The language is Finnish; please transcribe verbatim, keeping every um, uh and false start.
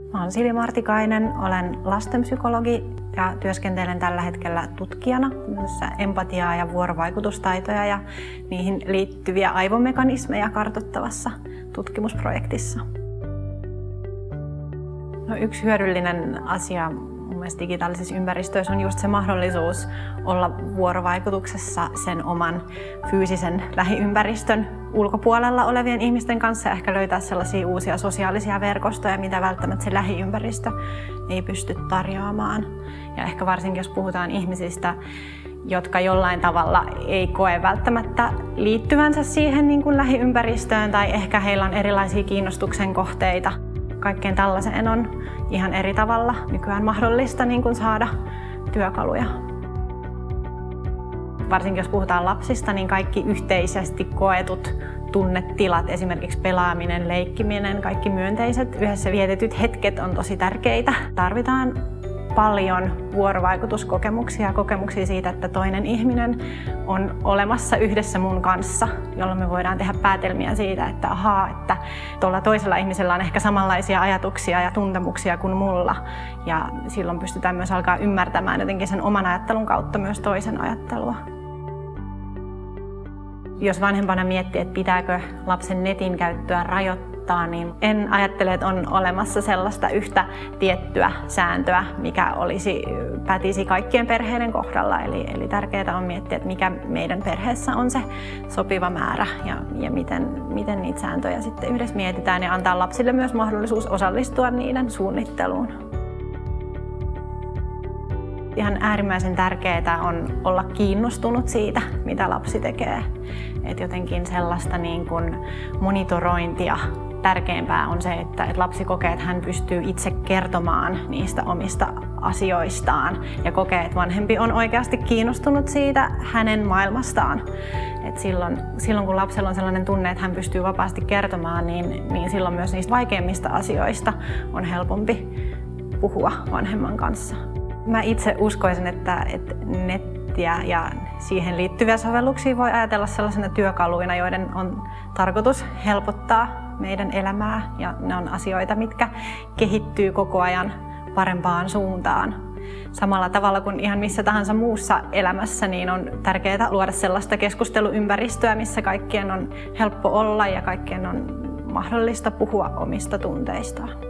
Mä oon Siili Martikainen, olen lastenpsykologi ja työskentelen tällä hetkellä tutkijana empatiaa ja vuorovaikutustaitoja ja niihin liittyviä aivomekanismeja kartoittavassa tutkimusprojektissa. No, yksi hyödyllinen asia mun mielestä digitaalisissa ympäristöissä on just se mahdollisuus olla vuorovaikutuksessa sen oman fyysisen lähiympäristön ulkopuolella olevien ihmisten kanssa ja ehkä löytää sellaisia uusia sosiaalisia verkostoja, mitä välttämättä se lähiympäristö ei pysty tarjoamaan. Ja ehkä varsinkin jos puhutaan ihmisistä, jotka jollain tavalla ei koe välttämättä liittyvänsä siihen niin kuin lähiympäristöön tai ehkä heillä on erilaisia kiinnostuksen kohteita. Kaikkeen tällaiseen on ihan eri tavalla nykyään mahdollista niin kuin saada työkaluja. Varsinkin jos puhutaan lapsista, niin kaikki yhteisesti koetut tunnetilat, esimerkiksi pelaaminen, leikkiminen, kaikki myönteiset yhdessä vietetyt hetket on tosi tärkeitä. Tarvitaan paljon vuorovaikutuskokemuksia ja kokemuksia siitä, että toinen ihminen on olemassa yhdessä mun kanssa, jolloin me voidaan tehdä päätelmiä siitä, että ahaa, että tuolla toisella ihmisellä on ehkä samanlaisia ajatuksia ja tuntemuksia kuin mulla. Ja silloin pystytään myös alkaa ymmärtämään jotenkin sen oman ajattelun kautta myös toisen ajattelua. Jos vanhempana miettii, että pitääkö lapsen netin käyttöä rajoittaa, niin en ajattele, että on olemassa sellaista yhtä tiettyä sääntöä, mikä olisi, pätisi kaikkien perheiden kohdalla. Eli, eli tärkeää on miettiä, että mikä meidän perheessä on se sopiva määrä ja, ja miten, miten niitä sääntöjä sitten yhdessä mietitään ja antaa lapsille myös mahdollisuus osallistua niiden suunnitteluun. Ihan äärimmäisen tärkeää on olla kiinnostunut siitä, mitä lapsi tekee. Et jotenkin sellaista niin kuin monitorointia. Tärkeämpää on se, että lapsi kokee, että hän pystyy itse kertomaan niistä omista asioistaan ja kokee, että vanhempi on oikeasti kiinnostunut siitä hänen maailmastaan. Et silloin, silloin kun lapsella on sellainen tunne, että hän pystyy vapaasti kertomaan, niin, niin silloin myös niistä vaikeimmista asioista on helpompi puhua vanhemman kanssa. Mä itse uskoisin, että, että nettiä ja siihen liittyviä sovelluksia voi ajatella sellaisena työkaluina, joiden on tarkoitus helpottaa meidän elämää ja ne on asioita, mitkä kehittyy koko ajan parempaan suuntaan. Samalla tavalla kuin ihan missä tahansa muussa elämässä, niin on tärkeää luoda sellaista keskusteluympäristöä, missä kaikkien on helppo olla ja kaikkien on mahdollista puhua omista tunteistaan.